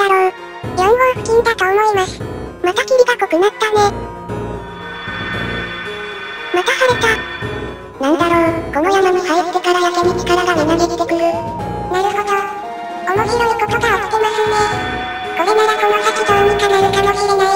だろう。4号付近だと思います。また霧が濃くなったね。また晴れた。なんだろう、この山に入ってからやけに力がみなぎってくる。なるほど。面白いことが起きてますね。これならこの先どうにかなるかもしれない。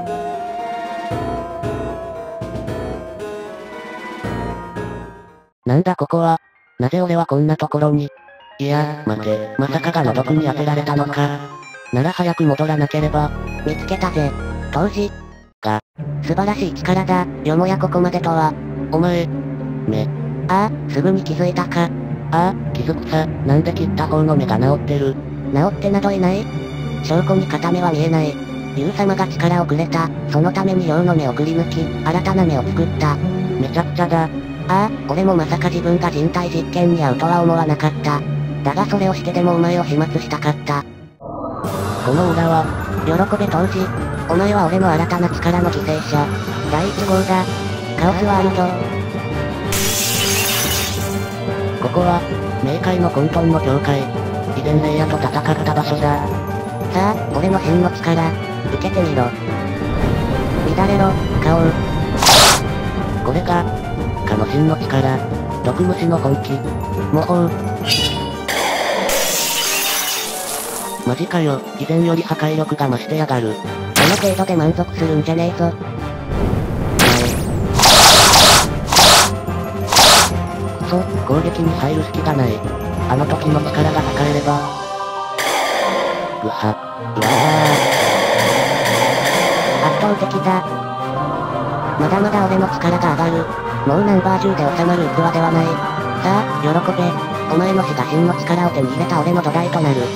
なんだここは。なぜ俺はこんなところに。いや、待て、まさかがの毒に当てられたのか。なら早く戻らなければ。 見つけたぜ。当時。素晴らしい力だ。よもやここまでとは。 お前。 ああ、すぐに気づいたか。 ああ、気づくさ。なんで切った方の目が治ってる。 治ってなどいない。証拠に片目は見えない。竜様が力をくれた。そのために陽の目をくり抜き、新たな目を作った。 めちゃくちゃだ。 ああ、俺もまさか自分が人体実験に遭うとは思わなかった。だがそれをしてでもお前を始末したかった。 この裏は、 喜べ当時。お前は俺の新たな力の犠牲者。第1号だ。カオスワールド。 ここは、冥界の混沌の境界。遺伝霊野と戦った場所だ。 さあ、俺の真の力、受けてみろ。乱れろ、カオル。 これが、かの真の力。毒虫の本気。魔法。マジかよ、以前より破壊力が増してやがる。 この程度で満足するんじゃねえぞ。 攻撃に入る隙がない。あの時の力が使えれば。ぐは。うわ圧倒的だ。まだまだ俺の力が上がる。もうナンバー10で収まる器ではない。さあ、喜べ。お前の死が真の力を手に入れた俺の土台となる。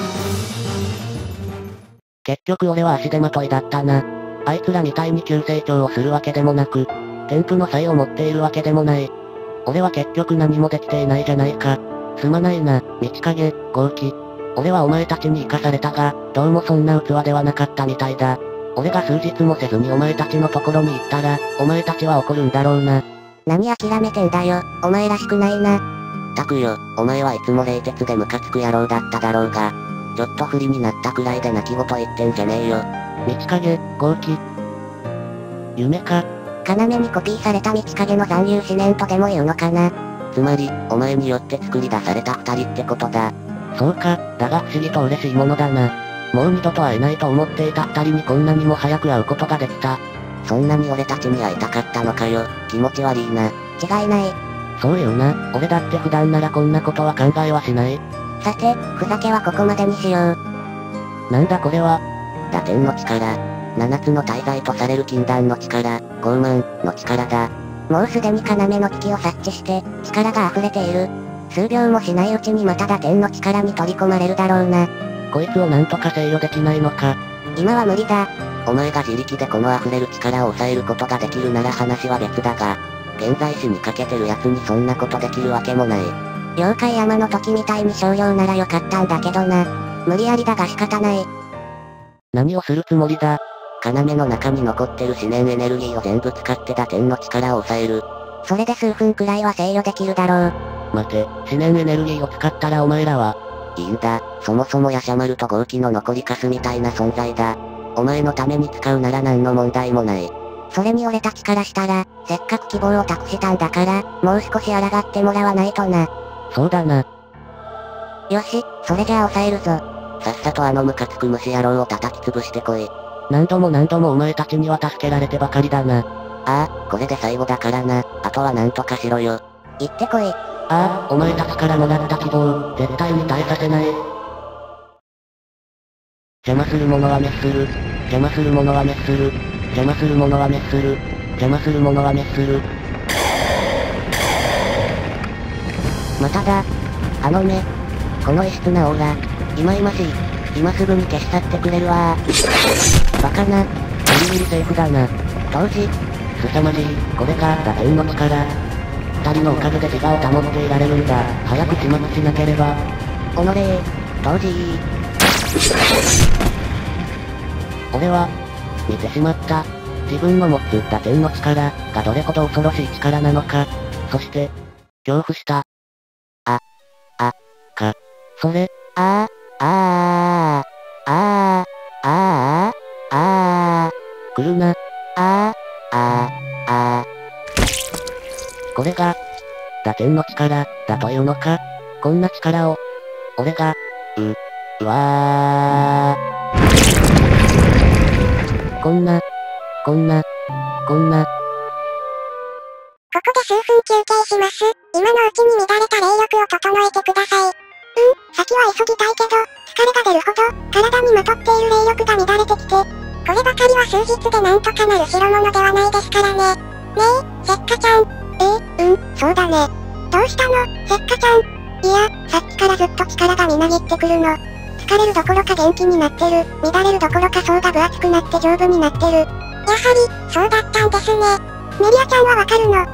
結局俺は足手まといだったな。あいつらみたいに急成長をするわけでもなく、天賦の才を持っているわけでもない。俺は結局何もできていないじゃないか。すまないな、道影、豪輝。俺はお前たちに生かされたが、どうもそんな器ではなかったみたいだ。俺が数日もせずにお前たちのところに行ったら、お前たちは怒るんだろうな。 何諦めてんだよ、お前らしくないな。たくよ、お前はいつも冷徹でムカつく野郎だっただろうが、ちょっと不利になったくらいで泣き言言ってんじゃねえよ。 道影、豪輝。夢か。 要にコピーされた道影の残留思念とでも言うのかな。 つまり、お前によって作り出された二人ってことだ。そうか、だが不思議と嬉しいものだな。もう二度と会えないと思っていた二人にこんなにも早く会うことができた。 そんなに俺たちに会いたかったのかよ。気持ち悪いな。違いない。 そう言うな。俺だって普段ならこんなことは考えはしない。 さて、ふざけはここまでにしよう。 なんだこれは。 打天の力。七つの大罪とされる禁断の力、傲慢の力だ。もうすでに要の危機を察知して、力が溢れている。数秒もしないうちにまた打天の力に取り込まれるだろうな。 こいつをなんとか制御できないのか。 今は無理だ。お前が自力でこの溢れる力を抑えることができるなら話は別だが、現在死にかけてる奴にそんなことできるわけもない。妖怪山の時みたいに少量ならよかったんだけどな。無理やりだが仕方ない。 何をするつもりだ。 要の中に残ってる思念エネルギーを全部使って打天の力を抑える。それで数分くらいは制御できるだろう。 待て、思念エネルギーを使ったらお前らは。 いいんだ、そもそもヤシャマルと豪輝の残りカスみたいな存在だ。お前のために使うなら何の問題もない。それに俺たちからしたら、せっかく希望を託したんだから、もう少し抗ってもらわないとな。 そうだな。 よし、それじゃあ抑えるぞ。さっさとあのムカつく虫野郎を叩き潰してこい。 何度も何度もお前たちには助けられてばかりだな。 ああ、これで最後だからな。あとは何とかしろよ。行ってこい。 ああ、お前たちからもらった希望、絶対に耐えさせない。邪魔する者は滅する。邪魔する者は滅する。邪魔する者は滅する。邪魔する者は滅する。 まただ。あの目。この異質なオーラ。忌々しい。今すぐに消し去ってくれるわー。バカな。 ギリギリセーフだな。 当時。 凄まじい。これが打天の力。二人のおかげで自我を保っていられるんだ。早く始末しなければ。 おのれー。当時俺は、見てしまった。自分の持つ打天の力がどれほど恐ろしい力なのか。そして、恐怖した。それ。 あー、あー、あ来るな。 ー、 これが、打天の力、だというのか。こんな力を、俺が、うわー。こんな、 ここで数分休憩します。今のうちに乱れた霊力を整えてください。先は急ぎたいけど、疲れが出るほど、体にまとっている霊力が乱れてきて、こればかりは数日でなんとかなる代物ではないですからね。ねえ、せっかちゃん。そうだね。どうしたの、せっかちゃん。いや、さっきからずっと力がみなぎってくるの。疲れるどころか元気になってる。乱れるどころか層が分厚くなって丈夫になってる。やはり、そうだったんですね。メリアちゃんはわかるの？はい、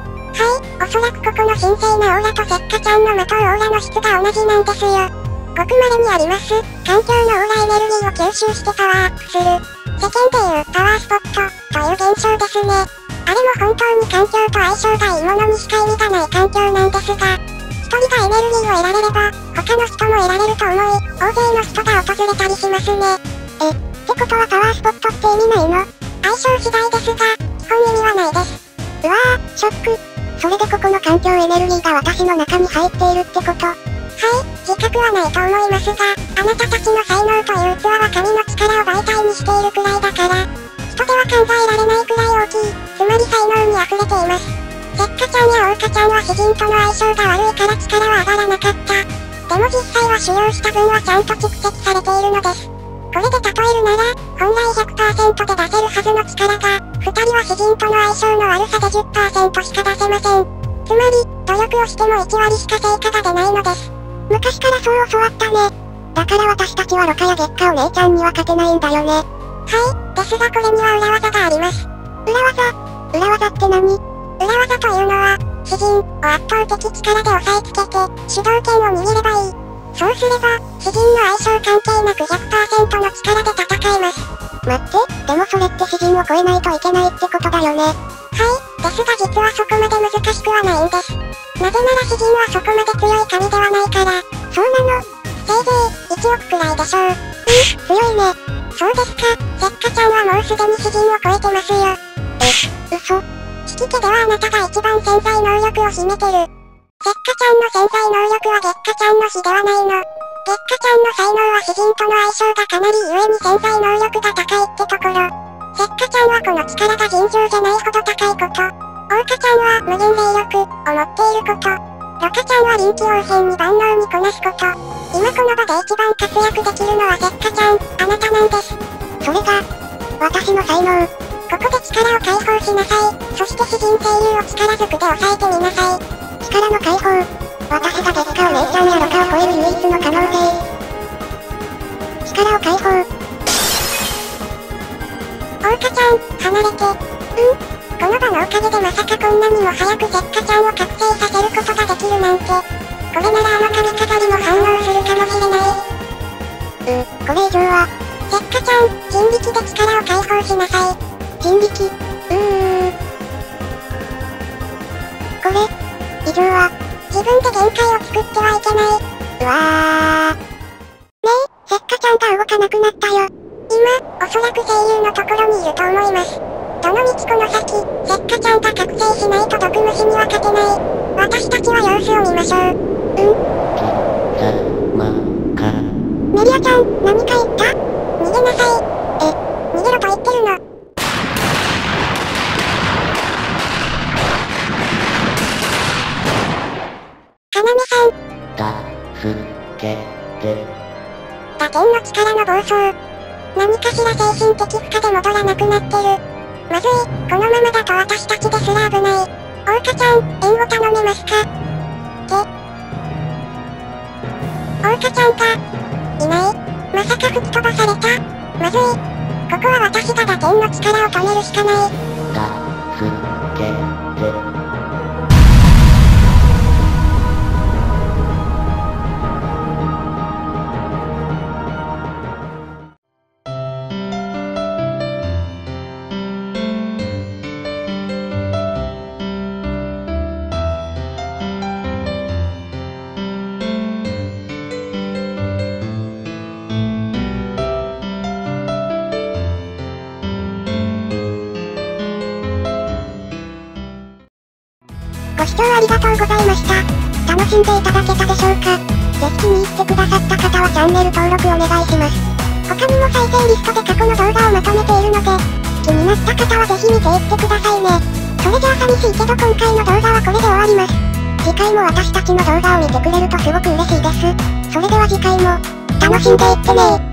おそらくここの神聖なオーラとせっかちゃんのまとうオーラの質が同じなんですよ。ごく稀にあります。環境のオーラエネルギーを吸収してパワーアップする。世間でいうパワースポットという現象ですね。あれも本当に環境と相性がいいものにしか意味がない環境なんですが、一人がエネルギーを得られれば、他の人も得られると思い、大勢の人が訪れたりしますね。ってことはパワースポットって意味ないの？相性次第ですが、基本意味はないです。うわー、ショック。それでここの環境エネルギーが私の中に入っているってこと？はい、自覚はないと思いますが、あなたたちの才能という器は神の力を媒体にしているくらいだから、人では考えられないくらい大きい、つまり才能に溢れています。せっかちゃんやおうかちゃんは詩人との相性が悪いから力は上がらなかった。でも実際は使用した分はちゃんと蓄積されているのです。これで例えるなら、本来 100% で出せるはずの力が、2人は詩人との相性の悪さで 10% しか出せません。つまり、努力をしても1割しか成果が出ないのです。昔からそう教わったね。だから私たちはろ過や月下お姉ちゃんには勝てないんだよね。はい、ですがこれには裏技があります。裏技って何？裏技というのは、詩人を圧倒的力で押さえつけて、主導権を握ればいい。そうすれば、詩人の相性関係なく 100% の力で戦えます。待って、でもそれって詩人を超えないといけないってことだよね。はい、ですが実はそこまで難しくはないんです。なぜなら詩人はそこまで強い神ではないから。そうなの。せいぜい、1億くらいでしょう。強いね。そうですか、せっかちゃんはもうすでに詩人を超えてますよ。嘘。引き手ではあなたが一番潜在能力を秘めてる。せっかちゃんの潜在能力は月下ちゃんの比ではないの。月下ちゃんの才能は詩人との相性がかなり故に潜在能力が高いってところ。せっかちゃんはこの力が尋常じゃないほど高いこと。おうかちゃんは無限霊力を持っていること。ろかちゃんは臨機応変に万能にこなすこと。今この場で一番活躍できるのはせっかちゃん、あなたなんです。それが、私の才能。ここで力を解放しなさい。そして詩人声優を力ずくで抑えてみなさい。力の解放。私が月下お姉ちゃんやろかを超える唯一の可能性。力を解放。おうかちゃん、離れて。この場のおかげでまさかこんなにも早くせっかちゃんを覚醒させることができるなんて。これならあの髪飾りも反応するかもしれない。これ以上は。せっかちゃん、人力で力を解放しなさい。人力。これ、以上は、自分で限界を作ってはいけない。うわー。ねえ、せっかちゃんが動かなくなったよ。今、おそらく声優のところにいると思います。どの道この先、せっかちゃんが覚醒しないと毒虫には勝てない。私たちは様子を見ましょう。メリアちゃん、何か言った？逃げなさい。逃げろと言ってるの。かなめさん。打天の力の暴走。何かしら精神的負荷で戻らなくなってる。まずい、このままだと私たちですら危ない。おうかちゃん、援護頼めますか？おうかちゃんか。いない。まさか吹き飛ばされた。まずい。ここは私が打天の力を止めるしかない。 聴ありがとうございました。楽しんでいただけたでしょうか。ぜひ気に入ってくださった方はチャンネル登録お願いします。他にも再生リストで過去の動画をまとめているので、気になった方はぜひ見ていってくださいね。それじゃあ寂しいけど今回の動画はこれで終わります。次回も私たちの動画を見てくれるとすごく嬉しいです。それでは次回も、楽しんでいってねー。